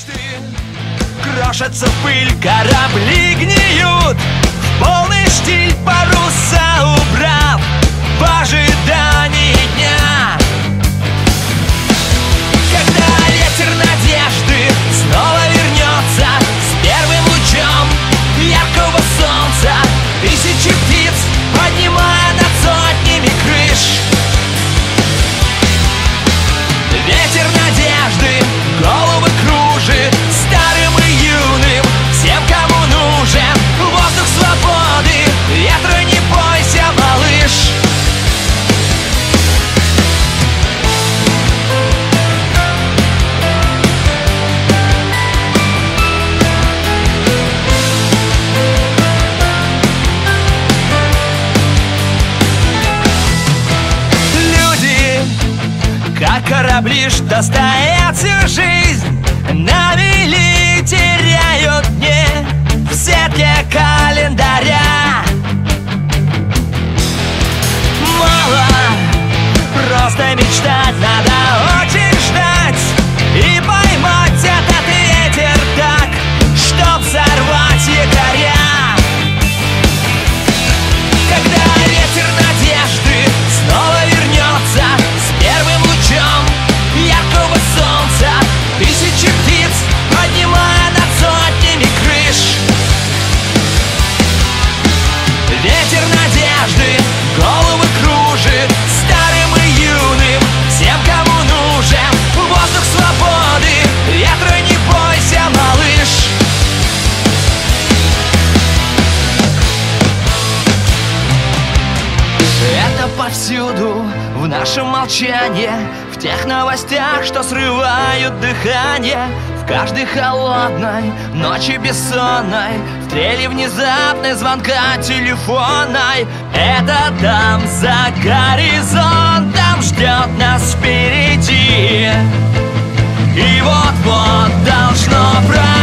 Мечты крошатся в пыль, корабли гниют, в полный штиль паруса убрав, в ожидании дня, когда ветер надежды снова вернется с первым лучом яркого солнца, тысячи птиц поднимая над сотнями крыш. Ветер надежды головы кружит старым и юным, всем, кому нужен воздух свободы. Ветра не бойся, малыш. Как корабли, что стоят всю жизнь на мели, теряют дни в светле календаря. Мало просто мечтать, надо очень ждать и поймать этот ветер так, чтоб взорвать якоря. Когда ветер надежды снова вернется с первым лучом яркого солнца, тысячи птиц поднимая над сотнями крыш. Ветер надежды головы кружит старым и юным, всем, кому нужен воздух свободы. Ветра не бойся, малыш. Это повсюду, в нашем молчании, в тех новостях, что срывают дыхание, в каждой холодной ночи бессонной, в трели внезапной звонка телефонной. Это там за горизонтом ждет нас впереди, и вот-вот должно пройти.